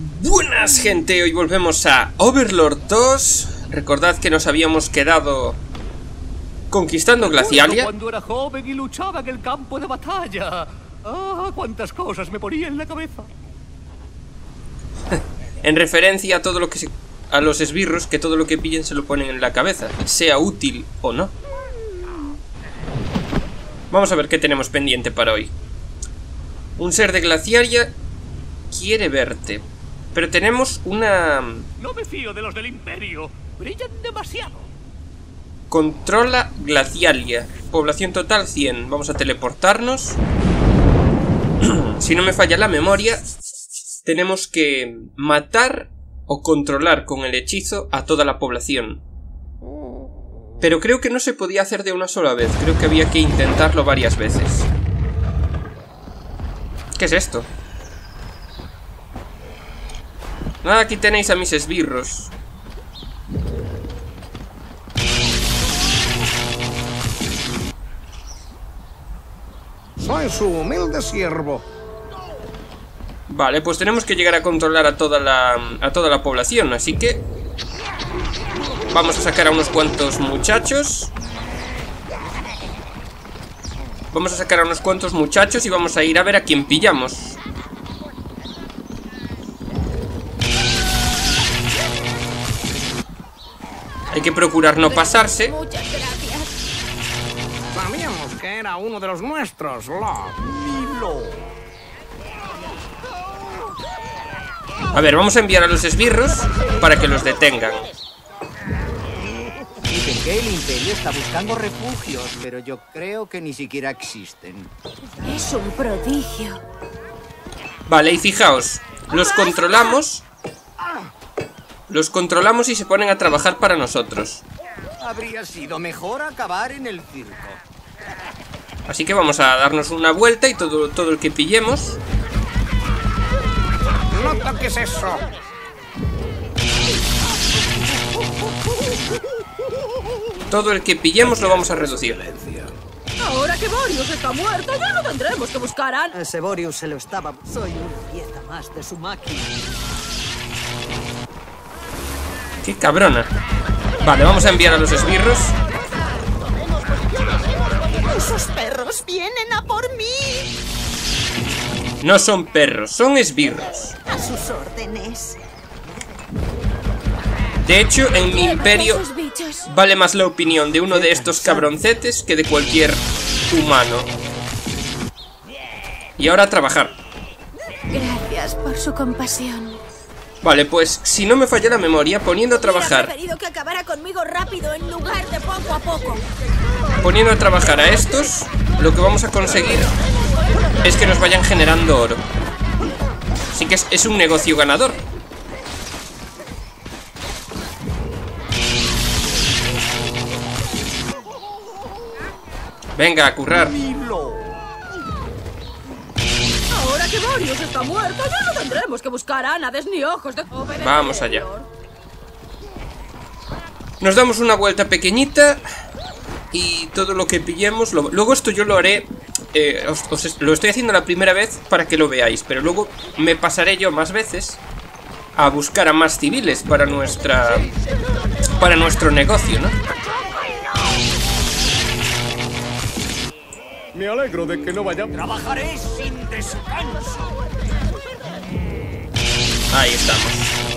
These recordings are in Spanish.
Buenas, gente, hoy volvemos a Overlord 2. Recordad que nos habíamos quedado conquistando Glacialia. Cuando era joven y luchaba en el campo de batalla. Ah, cuántas cosas me ponía en la cabeza. En referencia a todo lo que a los esbirros, que todo lo que pillen se lo ponen en la cabeza, sea útil o no. Vamos a ver qué tenemos pendiente para hoy. Un ser de Glacialia quiere verte. Pero tenemos una... No me fío de los del Imperio. Brillan demasiado. Controla Glacialia. Población total 100. Vamos a teleportarnos. Si no me falla la memoria, tenemos que matar o controlar con el hechizo a toda la población. Pero creo que no se podía hacer de una sola vez. Creo que había que intentarlo varias veces. ¿Qué es esto? Nada, aquí tenéis a mis esbirros. Soy su humilde siervo. Vale, pues tenemos que llegar a controlar a toda la población, así que vamos a sacar a unos cuantos muchachos. Vamos a sacar a unos cuantos muchachos y vamos a ir a ver a quién pillamos. Hay que procurar no pasarse. Muchas gracias. Sabíamos que era uno de los nuestros, Lord. A ver, vamos a enviar a los esbirros para que los detengan. Dicen que el Imperio está buscando refugios, pero yo creo que ni siquiera existen. Es un prodigio. Vale, y fijaos, los controlamos. Los controlamos y se ponen a trabajar para nosotros. Habría sido mejor acabar en el circo. Así que vamos a darnos una vuelta y todo el que pillemos. No toques eso. Todo el que pillemos lo vamos a reducir. Ahora que Boreas está muerto, ya no tendremos que buscar a... Ese Boreas se lo estaba... Soy una pieza más de su máquina. ¡Qué cabrona! Vale, vamos a enviar a los esbirros. ¡Esos perros vienen a por mí! No son perros, son esbirros. A sus órdenes. De hecho, en mi imperio Esos bichos. vale más la opinión de uno de estos cabroncetes que de cualquier humano. Y ahora a trabajar. Gracias por su compasión. Vale, pues si no me falla la memoria, poniendo a Hubiera trabajar, preferido que acabara conmigo rápido en lugar de poco a poco. poniendo a trabajar a estos, lo que vamos a conseguir es que nos vayan generando oro. Así que es un negocio ganador. Venga, a currar. Ahora que Boreas está muerto, ya no tendremos que buscar ánades ni ojos de... Vamos allá. Nos damos una vuelta pequeñita y todo lo que pillemos luego esto yo lo haré, lo estoy haciendo la primera vez para que lo veáis, pero luego me pasaré yo más veces a buscar a más civiles para nuestro negocio, ¿no? Me alegro de que no vayamos. Trabajaré sin descanso. Ahí estamos.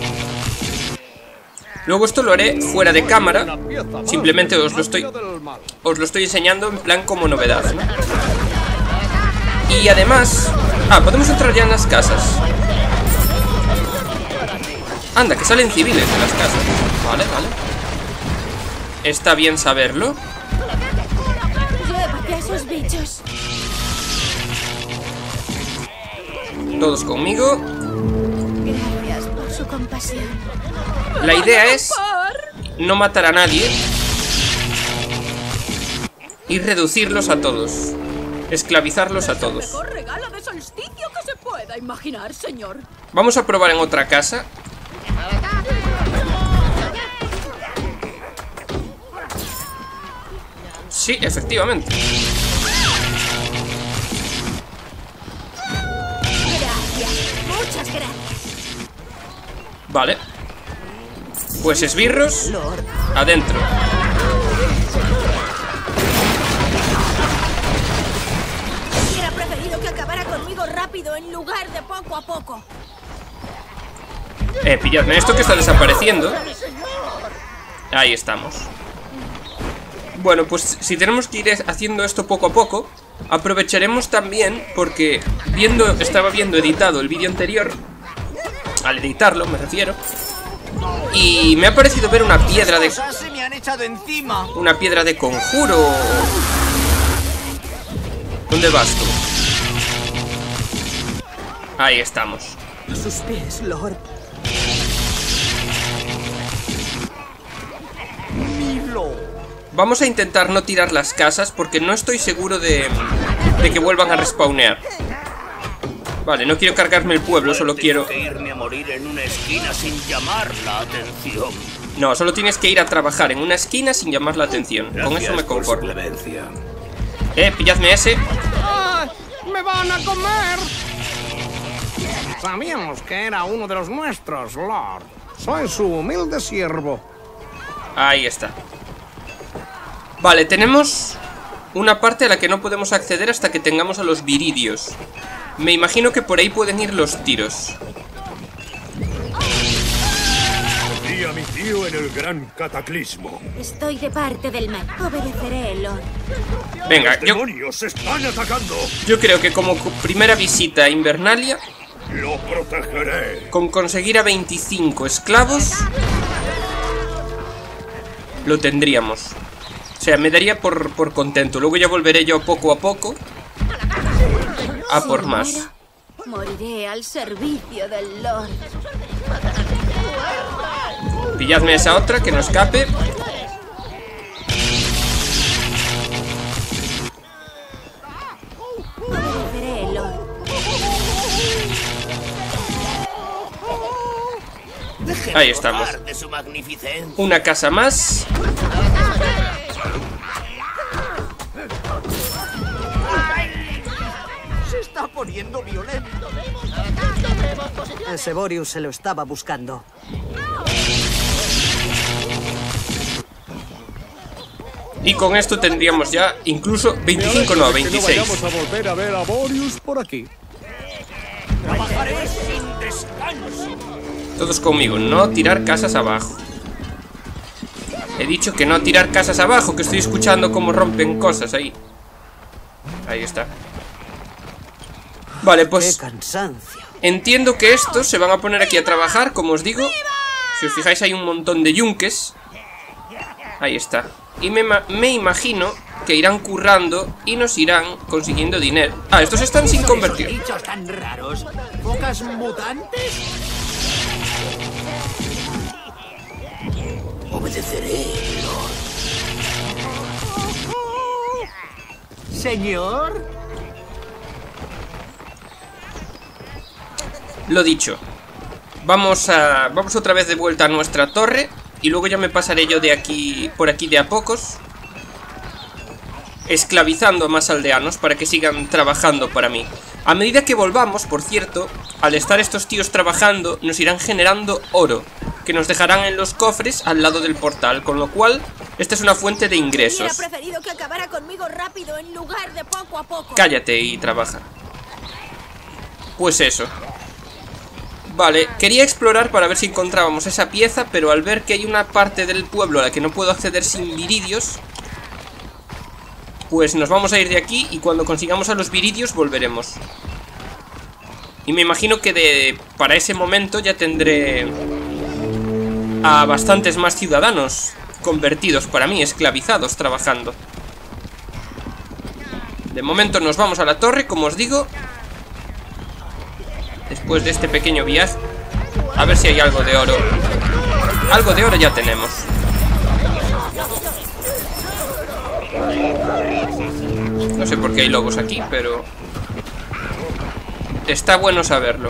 Luego esto lo haré fuera de cámara. Simplemente os lo estoy enseñando en plan como novedad, ¿no? Y además... podemos entrar ya en las casas. Anda, que salen civiles de las casas. Vale, vale. Está bien saberlo. Llévate a esos bichos. Todos conmigo. Gracias por su compasión. La idea es no matar a nadie y reducirlos a todos. Esclavizarlos a todos. El mejor regalo de solsticio que se pueda imaginar, señor. Vamos a probar en otra casa. Sí, efectivamente. Gracias, muchas gracias. Vale. Pues esbirros. Adentro. Hubiera preferido que acabara conmigo rápido en lugar de poco a poco. Pilladme esto que está desapareciendo. Ahí estamos. Bueno, pues si tenemos que ir haciendo esto poco a poco, aprovecharemos también porque estaba viendo editado el vídeo anterior. Al editarlo, me refiero. Y me ha parecido ver una piedra de... Se me han echado encima. Una piedra de conjuro. ¿Dónde vas tú? Ahí estamos. A sus pies, Lord. Vamos a intentar no tirar las casas porque no estoy seguro de que vuelvan a respawnear. Vale, no quiero cargarme el pueblo, solo quiero... que irme a morir en una esquina sin llamar la atención. No, solo tienes que ir a trabajar en una esquina sin llamar la atención. Con eso me conformo. Pilladme ese. ¡Ay! ¡Me van a comer! Sabíamos que era uno de los nuestros, Lord. Soy su humilde siervo. Ahí está. Vale, tenemos una parte a la que no podemos acceder hasta que tengamos a los viridios. Me imagino que por ahí pueden ir los tiros. Vi a mi tío en el gran cataclismo. Estoy de parte del mal. Obedeceré, Lord. Venga, ¡Los demonios están atacando! yo creo que como primera visita a Invernalia, ¡Lo protegeré! con conseguir a 25 esclavos, lo tendríamos. O sea, me daría por contento. Luego ya volveré yo poco a poco a por más. Moriré al servicio del Lord. Pilladme esa otra, que no escape. Obedeceré, Lord. Ahí estamos. De su magnificencia. Una casa más. Se está poniendo violento. El Seborius se lo estaba buscando. Y con esto tendríamos ya incluso 25, no, 26. Vamos a volver a ver a Borius por aquí. Trabajaré sin descanso. Todos conmigo, no tirar casas abajo. He dicho que no tirar casas abajo, que estoy escuchando cómo rompen cosas ahí. Ahí está. Vale, pues ¡Qué cansancio! entiendo que estos se van a poner aquí a trabajar, como os digo. Si os fijáis hay un montón de yunques. Ahí está. Y me imagino que irán currando y nos irán consiguiendo dinero. Ah, estos están sin convertir. Bichos tan raros. ¿Focas mutantes? Obedeceré, Lord. Señor. Lo dicho. Vamos otra vez de vuelta a nuestra torre. Y luego ya me pasaré yo de aquí, por aquí de a pocos, esclavizando a más aldeanos para que sigan trabajando para mí. A medida que volvamos, por cierto, al estar estos tíos trabajando, nos irán generando oro, que nos dejarán en los cofres al lado del portal, con lo cual, esta es una fuente de ingresos. Hubiera preferido que acabara conmigo rápido en lugar de poco a poco. Cállate y trabaja. Pues eso. Vale, quería explorar para ver si encontrábamos esa pieza, pero al ver que hay una parte del pueblo a la que no puedo acceder sin viridios, pues nos vamos a ir de aquí y cuando consigamos a los viridios volveremos. Y me imagino que para ese momento ya tendré a bastantes más ciudadanos convertidos para mí, esclavizados, trabajando. De momento nos vamos a la torre, como os digo. Después de este pequeño viaje, a ver si hay algo de oro. Algo de oro ya tenemos. No sé por qué hay lobos aquí, pero está bueno saberlo.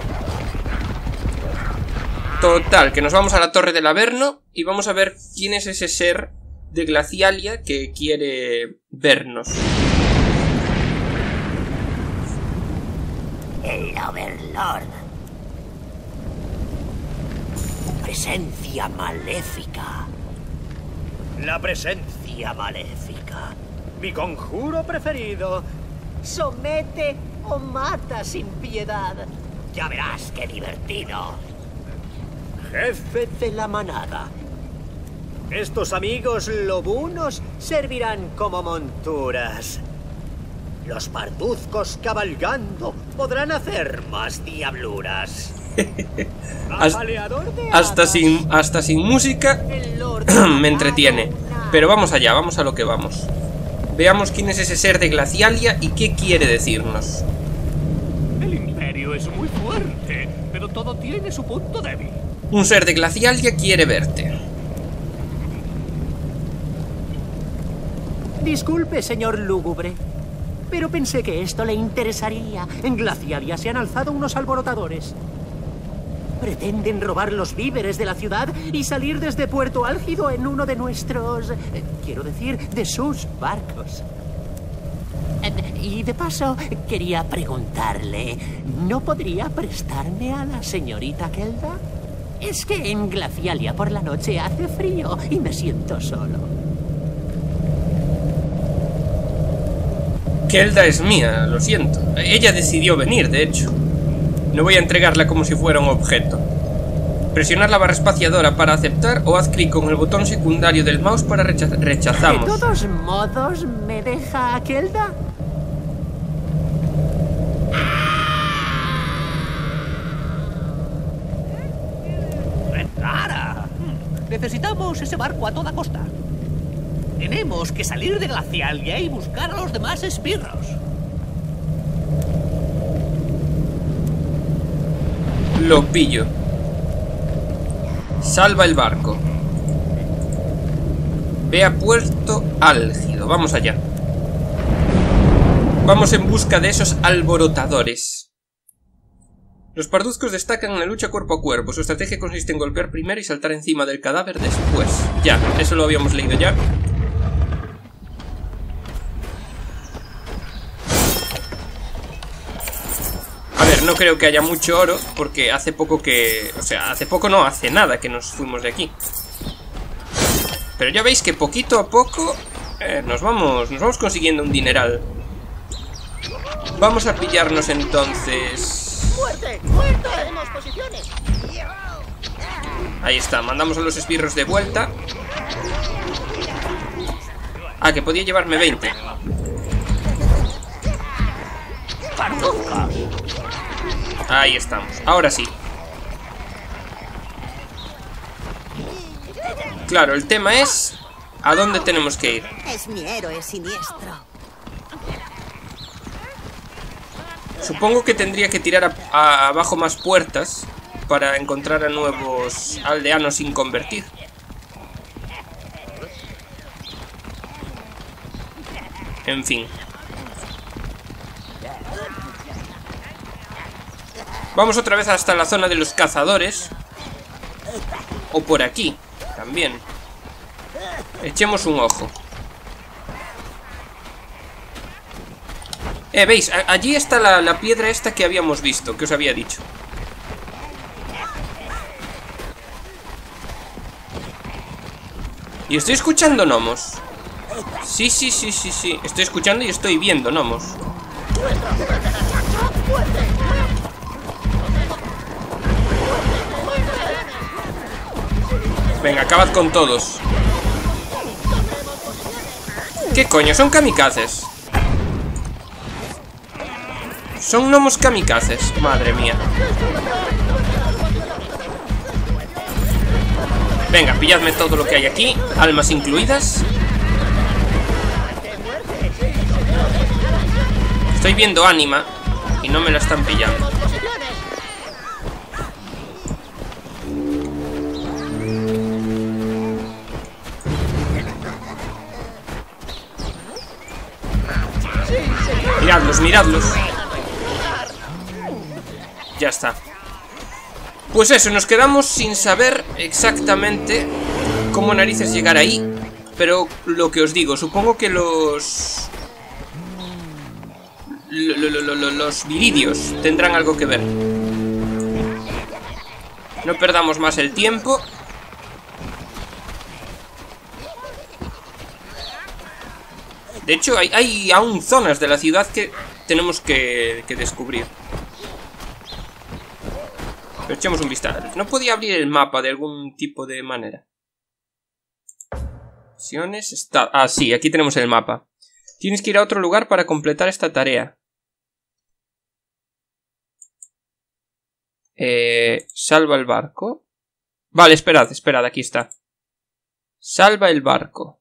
Total, que nos vamos a la torre del Averno y vamos a ver quién es ese ser de Glacialia que quiere vernos. El Overlord. presencia maléfica. La presencia maléfica. Mi conjuro preferido. Somete o mata sin piedad. Ya verás qué divertido. Jefe de la manada. Estos amigos lobunos servirán como monturas. Los parduzcos cabalgando podrán hacer más diabluras. Hasta sin música me entretiene. Pero vamos allá, vamos a lo que vamos. Veamos quién es ese ser de Glacialia y qué quiere decirnos. El imperio es muy fuerte, pero todo tiene su punto débil. Un ser de Glacialia quiere verte. Disculpe, señor lúgubre, pero pensé que esto le interesaría. En Glacialia se han alzado unos alborotadores. Pretenden robar los víveres de la ciudad y salir desde Puerto Álgido en uno de nuestros... quiero decir, de sus barcos. Y de paso, quería preguntarle, ¿no podría prestarme a la señorita Kelda? Es que en Glacialia por la noche hace frío y me siento solo. Kelda es mía, lo siento. Ella decidió venir, de hecho. No voy a entregarla como si fuera un objeto. Presionar la barra espaciadora para aceptar o haz clic con el botón secundario del mouse para rechazamos. De todos modos, ¿me deja Kelda? ¡Rara! Necesitamos ese barco a toda costa. Tenemos que salir de Glacialia y buscar a los demás esbirros. Lo pillo. Salva el barco. Ve a Puerto Álgido. Vamos allá. Vamos en busca de esos alborotadores. Los parduzcos destacan en la lucha cuerpo a cuerpo. Su estrategia consiste en golpear primero y saltar encima del cadáver después. Ya, eso lo habíamos leído ya. No creo que haya mucho oro, porque hace poco que... O sea, hace poco no, hace nada que nos fuimos de aquí. Pero ya veis que poquito a poco nos vamos consiguiendo un dineral. Vamos a pillarnos entonces... ¡Fuerte! ¡Fuerte! ¡Tenemos posiciones! Ahí está, mandamos a los esbirros de vuelta. Ah, que podía llevarme 20. Ahí estamos, ahora sí. Claro, el tema es ¿a dónde tenemos que ir? Es mi héroe siniestro. Supongo que tendría que tirar abajo más puertas para encontrar a nuevos aldeanos sin convertir. En fin. Vamos otra vez hasta la zona de los cazadores. O por aquí, también. Echemos un ojo. ¿Veis? Allí está la piedra esta que habíamos visto, que os había dicho. Y estoy escuchando gnomos. Sí. Estoy escuchando y estoy viendo gnomos. Venga, acabad con todos. ¿Qué coño? Son kamikazes. Son gnomos kamikazes. Madre mía. Venga, pilladme todo lo que hay aquí. Almas incluidas. Estoy viendo ánima y no me la están pillando. Miradlos. Ya está. Pues eso, nos quedamos sin saber exactamente cómo narices llegar ahí. Pero lo que os digo, supongo que los viridios tendrán algo que ver. No perdamos más el tiempo. De hecho, hay aún zonas de la ciudad que tenemos que descubrir. Pero echemos un vistazo. No podía abrir el mapa de algún tipo de manera. Misiones está... Ah, sí, aquí tenemos el mapa. Tienes que ir a otro lugar para completar esta tarea. Salva el barco. Vale, esperad, aquí está. Salva el barco.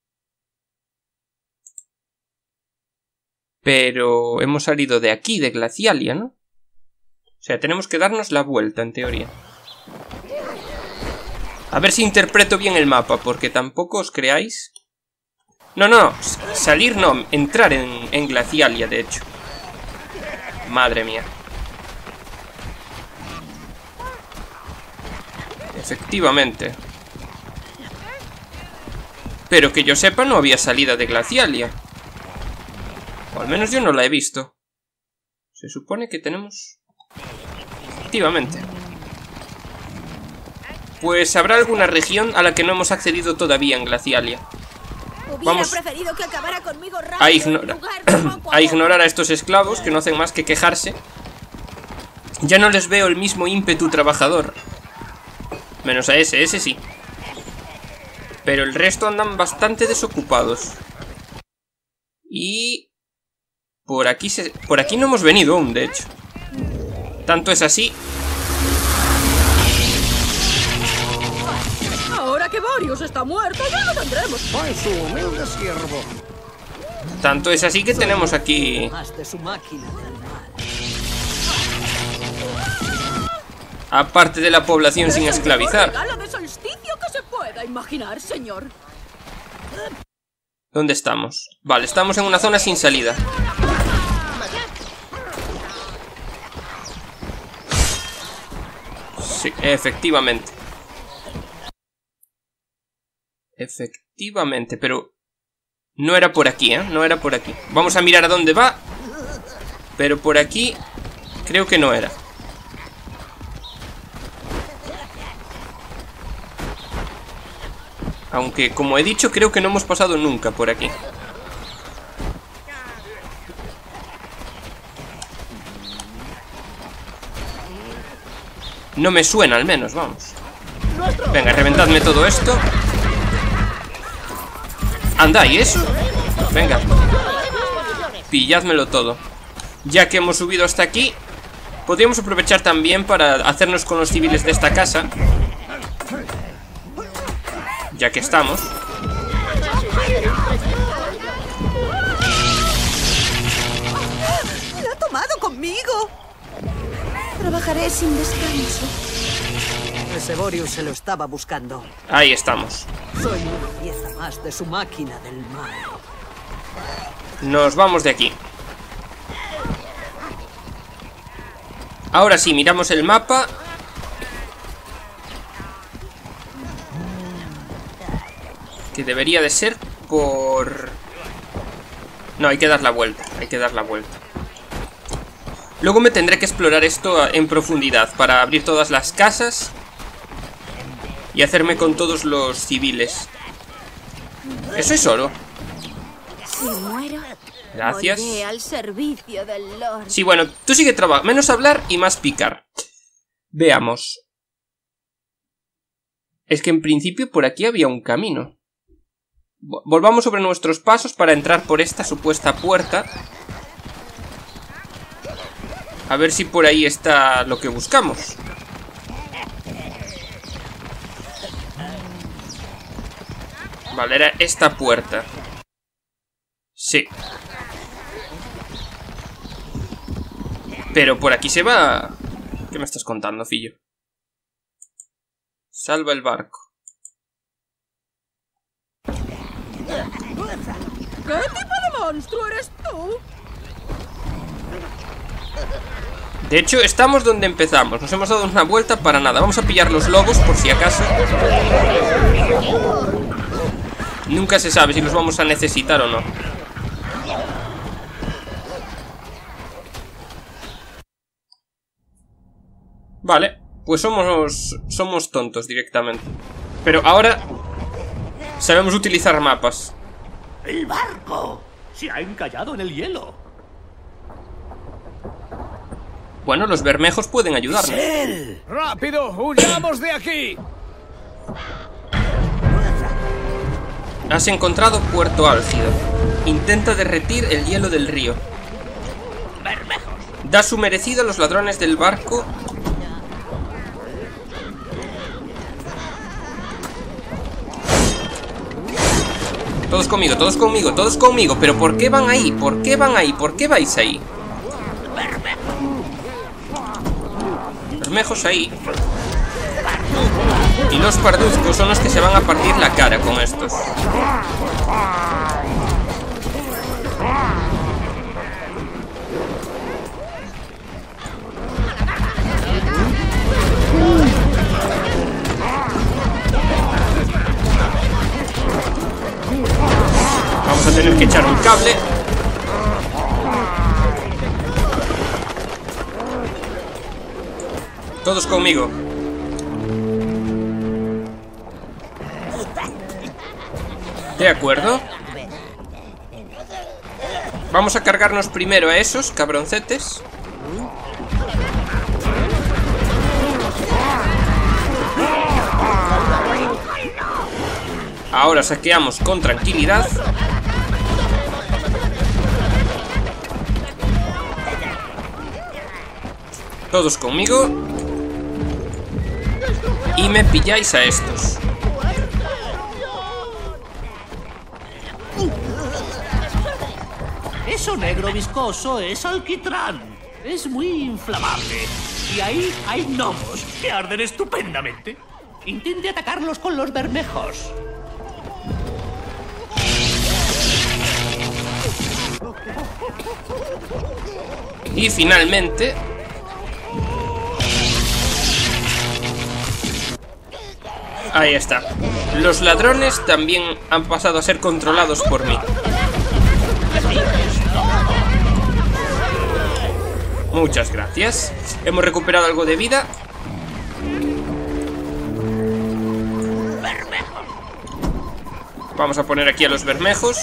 Pero hemos salido de aquí, de Glacialia, ¿no? O sea, tenemos que darnos la vuelta, en teoría. A ver si interpreto bien el mapa, porque tampoco os creáis... No, salir no, entrar en Glacialia, de hecho. Madre mía. Efectivamente. Pero que yo sepa no había salida de Glacialia. O al menos yo no la he visto. Se supone que tenemos... Efectivamente. Pues habrá alguna región a la que no hemos accedido todavía en Glacialia. Vamos a ignorar a estos esclavos que no hacen más que quejarse. Ya no les veo el mismo ímpetu trabajador. Menos a ese sí. Pero el resto andan bastante desocupados. Y... Por aquí no hemos venido aún, de hecho. Tanto es así... Ahora que Borius está muerto, ya lo tendremos. Soy su humilde siervo. Tanto es así que tenemos aquí... Más de su máquina del mal. Aparte de la población sin esclavizar. Regalo de solsticio que se pueda imaginar, señor. ¿Dónde estamos? Vale, estamos en una zona sin salida. Sí, efectivamente. Efectivamente, pero... No era por aquí, ¿eh? No era por aquí. Vamos a mirar a dónde va. Pero por aquí... Creo que no era. Aunque, como he dicho, creo que no hemos pasado nunca por aquí. No me suena, al menos, vamos. Venga, reventadme todo esto. Anda, ¿y eso? Venga. Pilládmelo todo. Ya que hemos subido hasta aquí, podríamos aprovechar también para hacernos con los civiles de esta casa. Ya que estamos. ¡Lo ha tomado conmigo! Trabajaré sin descanso. Ese Borius se lo estaba buscando. Ahí estamos. Soy una pieza más de su máquina del mal. Nos vamos de aquí. Ahora sí, miramos el mapa. Que debería de ser por... No, hay que dar la vuelta. Hay que dar la vuelta. Luego me tendré que explorar esto en profundidad para abrir todas las casas y hacerme con todos los civiles. Eso es oro. Si muero, Gracias. moriré al servicio del Lord. Sí, bueno, tú sigue trabajando. Menos hablar y más picar. Veamos. Es que en principio por aquí había un camino. Volvamos sobre nuestros pasos para entrar por esta supuesta puerta. A ver si por ahí está lo que buscamos. Vale, era esta puerta. Sí. Pero por aquí se va... ¿Qué me estás contando, fillo? Salva el barco. ¿Qué tipo de monstruo eres tú? De hecho, estamos donde empezamos. Nos hemos dado una vuelta para nada. Vamos a pillar los lobos por si acaso. Nunca se sabe si los vamos a necesitar o no. Vale, pues somos tontos directamente. Pero ahora sabemos utilizar mapas. ¡El barco! Se ha encallado en el hielo. Bueno, los bermejos pueden ayudarnos. ¡Rápido! ¡Huyamos de aquí! Has encontrado Puerto Álgido. Intenta derretir el hielo del río. Da su merecido a los ladrones del barco. Todos conmigo, todos conmigo, todos conmigo. ¿Pero por qué van ahí? ¿Por qué van ahí? ¿Por qué vais ahí? Bermejos ahí. Y los parduzcos son los que se van a partir la cara con estos. Vamos a tener que echar un cable. Todos conmigo. De acuerdo. Vamos a cargarnos primero a esos cabroncetes. Ahora saqueamos con tranquilidad. Todos conmigo. Y me pilláis a estos. Eso negro viscoso es alquitrán. Es muy inflamable. Y ahí hay gnomos que arden estupendamente. Intente atacarlos con los bermejos. Y finalmente... ahí está. Los ladrones también han pasado a ser controlados por mí. Muchas gracias. Hemos recuperado algo de vida. Vamos a poner aquí a los bermejos.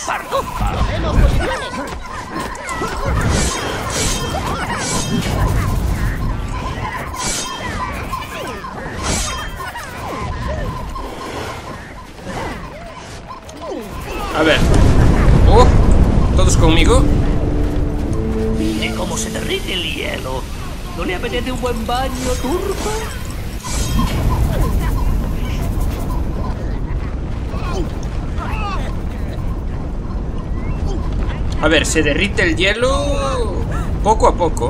A ver. Oh, todos conmigo. Mire cómo se derrite el hielo. ¿No le apetece un buen baño turco? A ver, se derrite el hielo poco a poco.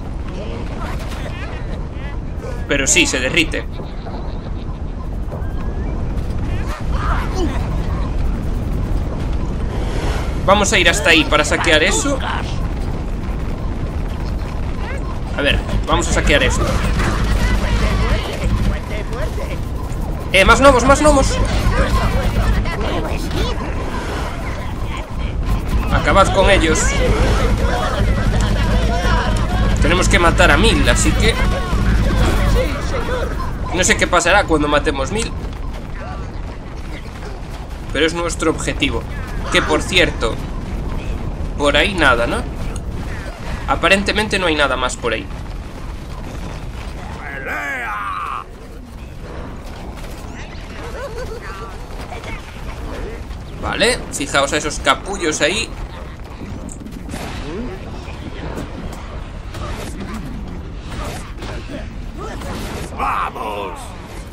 Pero sí, se derrite. Vamos a ir hasta ahí para saquear eso. A ver, vamos a saquear esto. Más gnomos, más gnomos. Acabad con ellos. Tenemos que matar a 1000, así que... no sé qué pasará cuando matemos 1000. Pero es nuestro objetivo. Que por cierto, por ahí nada, ¿no? Aparentemente no hay nada más por ahí. Vale, fijaos a esos capullos ahí. ¡Vamos!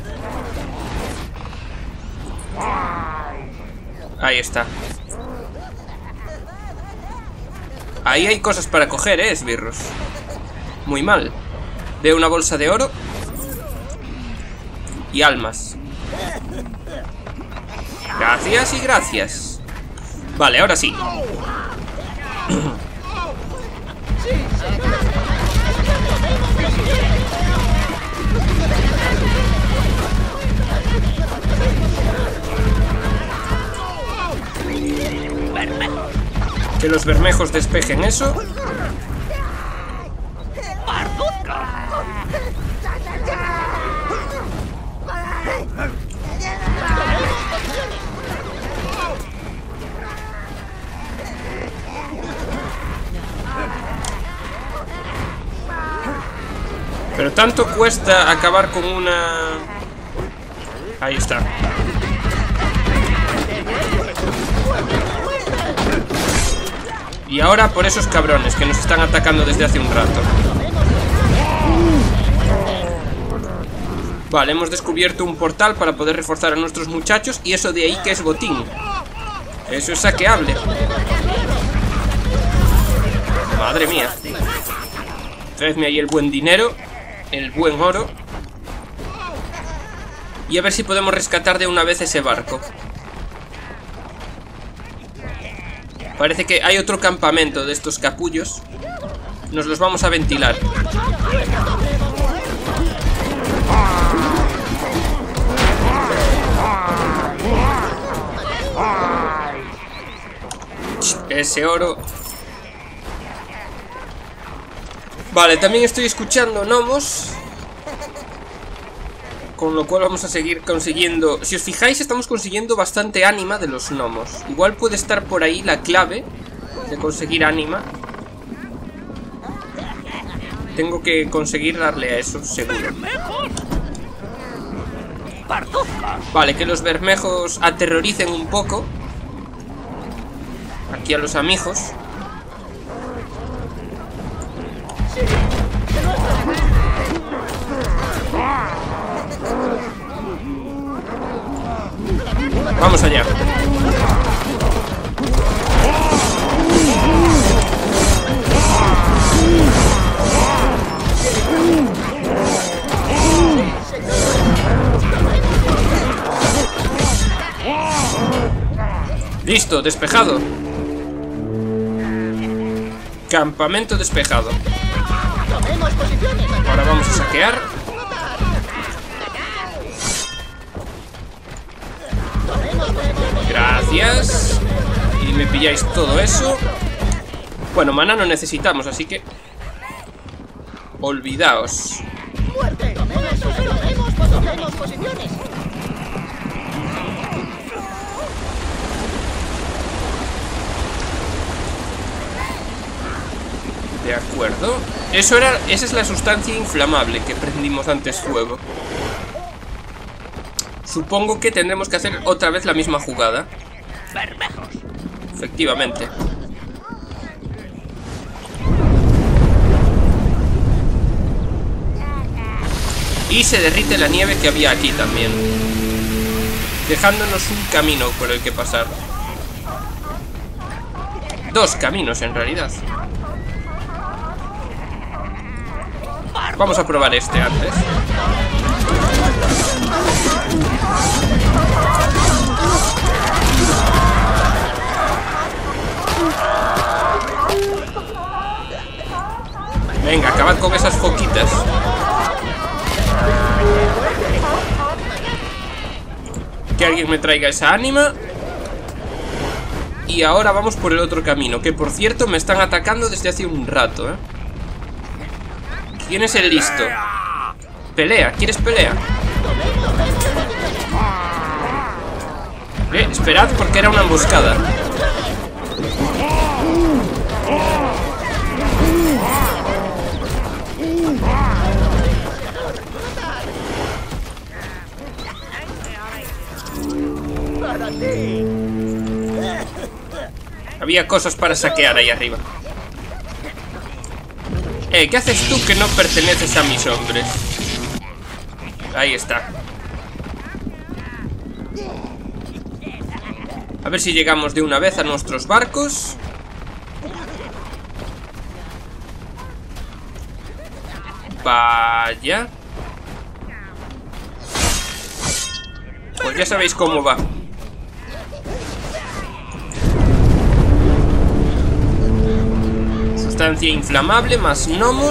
Ahí está. Ahí hay cosas para coger, esbirros. Muy mal. Veo una bolsa de oro y almas. Gracias y gracias. Vale, ahora sí. Que los bermejos despejen eso. Pero tanto cuesta acabar con una... Ahí está. Y ahora por esos cabrones que nos están atacando desde hace un rato. Vale, hemos descubierto un portal para poder reforzar a nuestros muchachos. Y eso de ahí que es botín. Eso es saqueable. Madre mía. Traedme ahí el buen dinero, el buen oro. Y a ver si podemos rescatar de una vez ese barco. Parece que hay otro campamento de estos capullos. Nos los vamos a ventilar. Ese oro. Vale, también estoy escuchando gnomos, con lo cual vamos a seguir consiguiendo. Si os fijáis, estamos consiguiendo bastante ánima de los gnomos. Igual puede estar por ahí la clave de conseguir ánima. Tengo que conseguir darle a eso, seguro. Vale, que los bermejos aterroricen un poco aquí a los amigos. Vamos allá. Listo, despejado. Campamento despejado. Ahora vamos a saquear. Gracias. Y me pilláis todo eso. Bueno, maná no necesitamos, así que olvidaos. De acuerdo. Esa es la sustancia inflamable que prendimos antes fuego. Supongo que tendremos que hacer otra vez la misma jugada. Efectivamente. Y se derrite la nieve que había aquí también, dejándonos un camino por el que pasar. Dos caminos en realidad. Vamos a probar este antes. Venga, acabad con esas foquitas. Que alguien me traiga esa ánima. Y ahora vamos por el otro camino, que por cierto me están atacando desde hace un rato, ¿eh? ¿Quién es el listo? Pelea, ¿quieres pelea? Esperad porque era una emboscada. Había cosas para saquear ahí arriba. ¿Qué haces tú que no perteneces a mis hombres? Ahí está. A ver si llegamos de una vez a nuestros barcos. Vaya. Pues ya sabéis cómo va. Sustancia inflamable más gnomos.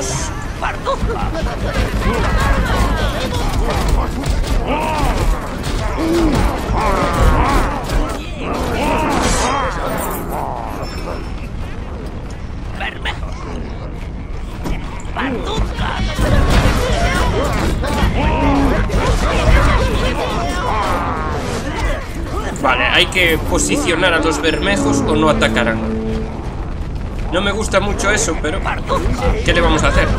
hay que posicionar a los bermejos o no atacarán. No me gusta mucho eso, pero ¿qué le vamos a hacer?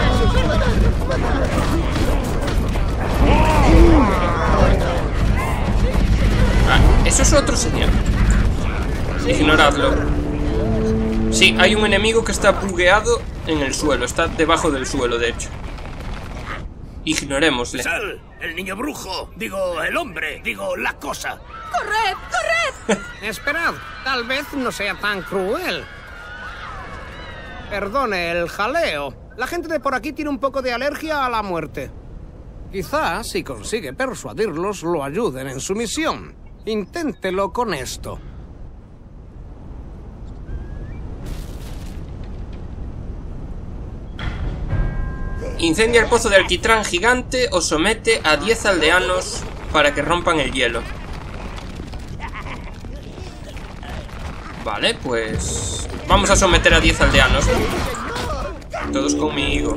Eso es otro señal. Ignoradlo. Sí, hay un enemigo que está bugueado en el suelo. Está debajo del suelo, de hecho. Ignorémosle. Sal, el niño brujo. Digo, el hombre. Digo, la cosa. ¡Corred, corred! Esperad, tal vez no sea tan cruel. Perdone el jaleo. La gente de por aquí tiene un poco de alergia a la muerte. Quizá, si consigue persuadirlos, lo ayuden en su misión. Inténtelo con esto. Incendia el pozo de alquitrán gigante o somete a 10 aldeanos para que rompan el hielo. Vale, pues... vamos a someter a 10 aldeanos. Todos conmigo.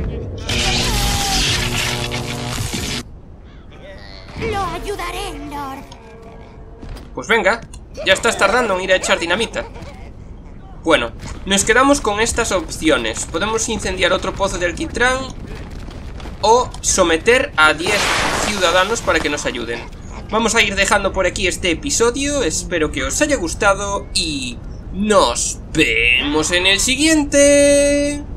Lo ayudaré, Lord. Pues venga, ya estás tardando en ir a echar dinamita. Bueno, nos quedamos con estas opciones. Podemos incendiar otro pozo de alquitrán o someter a 10 ciudadanos para que nos ayuden. Vamos a ir dejando por aquí este episodio. Espero que os haya gustado y nos vemos en el siguiente.